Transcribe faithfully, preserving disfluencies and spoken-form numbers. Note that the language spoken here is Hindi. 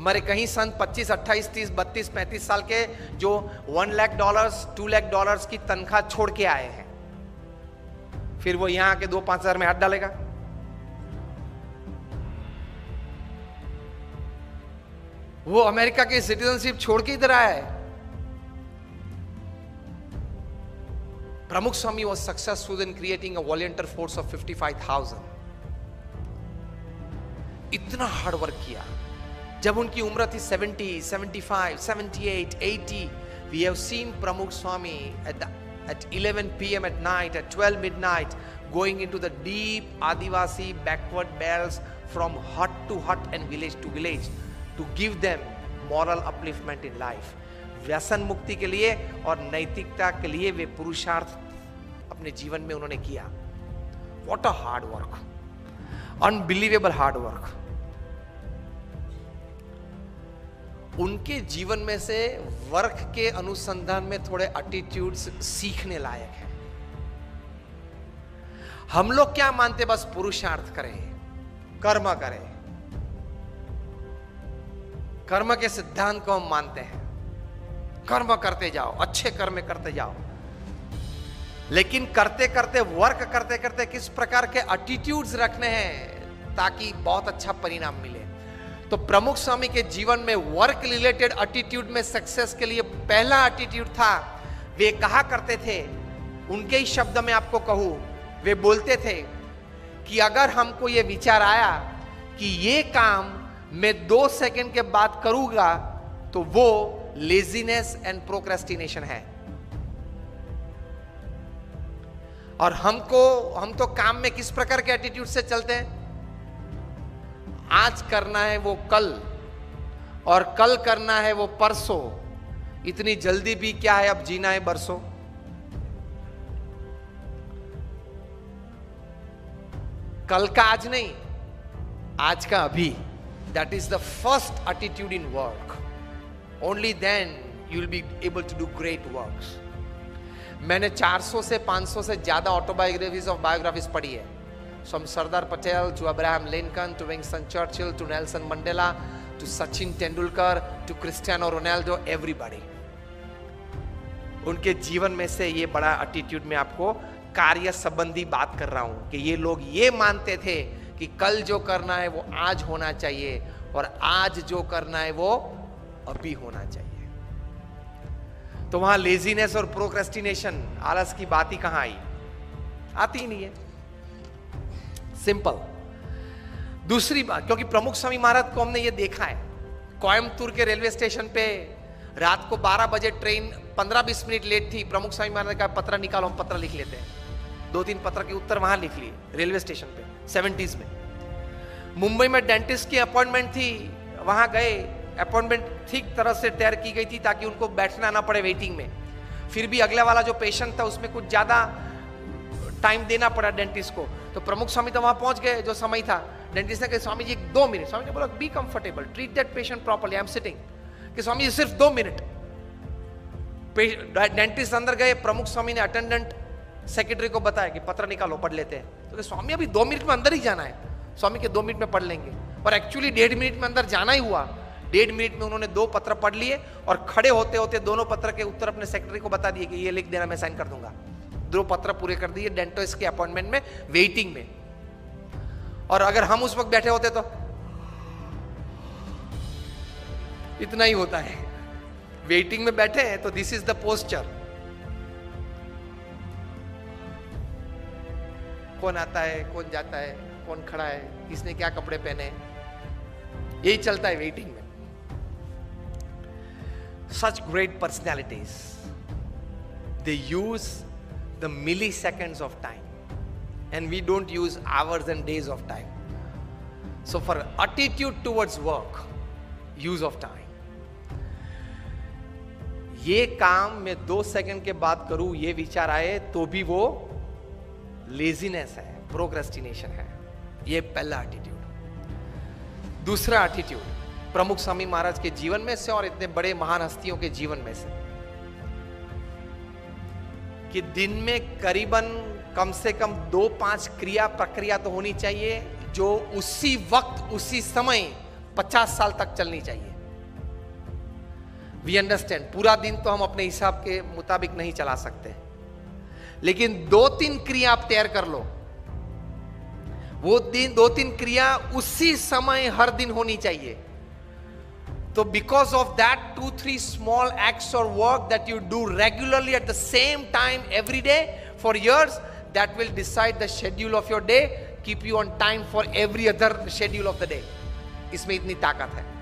हमारे कहीं सन पच्चीस, अट्ठाईस, तीस, बत्तीस, पैंतीस साल के जो one lakh dollars two lakh dollars की तनख्वाह छोड़ के आए हैं, फिर वो यहां आके दो पांच हजार में हाथ डालेगा? वो अमेरिका की सिटीजनशिप छोड़ के इधर आया है। Pramukh Swami was successful in creating a volunteer force of fifty-five thousand. इतना हार्ड वर्क किया। जब उनकी उम्र थी seventy, seventy five, seventy eight, eighty, we have seen Pramukh Swami at the, at eleven p m at night, at twelve midnight, going into the deep Adivasi backward belts from hut to hut and village to village to give them moral upliftment in life. व्यसन मुक्ति के लिए और नैतिकता के लिए वे पुरुषार्थ अपने जीवन में उन्होंने किया। What a hard work, unbelievable hard work. उनके जीवन में से वर्क के अनुसंधान में थोड़े एटीट्यूड्स सीखने लायक है। हम लोग क्या मानते, बस पुरुषार्थ करें, कर्म करें, कर्म के सिद्धांत को हम मानते हैं, कर्म करते जाओ, अच्छे कर्म करते जाओ। लेकिन करते करते, वर्क करते करते किस प्रकार के एटीट्यूड्स रखने हैं ताकि बहुत अच्छा परिणाम मिले। तो प्रमुख स्वामी के जीवन में वर्क रिलेटेड एटीट्यूड में सक्सेस के लिए पहला एटीट्यूड था, वे कहा करते थे, उनके ही शब्द में आपको कहूं, वे बोलते थे कि अगर हमको ये विचार आया कि ये काम मैं दो सेकंड के बाद करूंगा तो वो लेजीनेस एंड प्रोक्रेस्टिनेशन है। और हमको हम तो काम में किस प्रकार के एटीट्यूड से चलते हैं, आज करना है वो कल, और कल करना है वो परसों। इतनी जल्दी भी क्या है, अब जीना है बरसों। कल का आज नहीं, आज का अभी। That is the first attitude in work. Only then you will be able to do great works. मैंने चार सौ से पाँच सौ से ज्यादा ऑटोबायोग्राफीज ऑफ बायोग्राफीज पढ़ी है। From Sardar Patel to Abraham Lincoln to Winston Churchill to Nelson Mandela to Sachin Tendulkar to Cristiano Ronaldo, everybody. उनके जीवन में से ये बड़ा एटीट्यूड में आपको कार्य संबंधी बात कर रहा हूं कि ये लोग ये मानते थे कि कल जो करना है वो आज होना चाहिए, और आज जो करना है वो अभी होना चाहिए। तो वहां लेजीनेस और प्रोक्रेस्टिनेशन, आलस की बात ही कहां आई, आती ही नहीं है। सिंपल। दूसरी बात, क्योंकि प्रमुख स्वामी महाराज को हमने ये देखा है, कोयम्बतूर के रेलवे स्टेशन पे रात को बारह बजे ट्रेन पंद्रह बीस मिनट लेट थी। प्रमुख स्वामी महाराज का पत्र निकालो, हम पत्र लिख लेते हैं। दो तीन पत्र के उत्तर वहां लिख लिए रेलवे स्टेशन पे, सेवेंटीज में। मुंबई में डेंटिस्ट की अपॉइंटमेंट थी, वहां गए, अपॉइंटमेंट ठीक तरह से तैयार की गई थी ताकि उनको बैठना ना पड़े वेटिंग में। फिर भी अगले वाला जो पेशेंट था उसमें कुछ ज्यादा टाइम देना पड़ा डेंटिस्ट को। तो प्रमुख स्वामी तो वहां पहुंच गए जो समय था। डेंटिस्ट ने कहा स्वामी जी दो मिनट। स्वामी ने बोला be comfortable, treat that patient properly, I am sitting. कि स्वामी जी सिर्फ दो मिनट। डेंटिस्ट अंदर गए, प्रमुख स्वामी ने अटेंडेंट सेक्रेटरी को बताया कि पत्र निकालो, पढ़ लेते हैं। तो स्वामी अभी दो मिनट में अंदर ही जाना है। स्वामी के दो मिनट में पढ़ लेंगे, और एक्चुअली डेढ़ मिनट में अंदर जाना ही हुआ। डेढ़ मिनट में उन्होंने दो पत्र पढ़ लिए, और खड़े होते होते दोनों पत्र के उत्तर अपने सेक्रेटरी को बता दिए कि ये लिख देना, मैं साइन कर दूंगा। दो पत्र पूरे कर दिए डेंटिस्ट के अपॉइंटमेंट में, वेटिंग में। और अगर हम उस वक्त बैठे होते तो इतना ही होता है। वेटिंग में बैठे हैं तो दिस इज द पोस्चर। कौन आता है, कौन जाता है, कौन खड़ा है, किसने क्या कपड़े पहने, यही चलता है वेटिंग में। Such great personalities, they use the milliseconds of time, and we don't use hours and days of time. So for attitude towards work, use of time. ये काम मैं दो सेकंड के बाद करूं, ये विचार आए तो भी वो लेजीनेस है, प्रोक्रेस्टिनेशन है। ये पहला एटीट्यूड। दूसरा एटीट्यूड प्रमुख स्वामी महाराज के जीवन में से और इतने बड़े महान हस्तियों के जीवन में से, कि दिन में करीबन कम से कम दो पांच क्रिया प्रक्रिया तो होनी चाहिए जो उसी वक्त उसी समय पचास साल तक चलनी चाहिए। वी अंडरस्टैंड, पूरा दिन तो हम अपने हिसाब के मुताबिक नहीं चला सकते, लेकिन दो तीन क्रिया आप तैयार कर लो। वो दिन दो तीन क्रिया उसी समय हर दिन होनी चाहिए। तो because of that two three small acts और work that you do regularly at the same time every day for years, that will decide the schedule of your day, keep you on time for every other schedule of the day. इसमें इतनी ताकत है।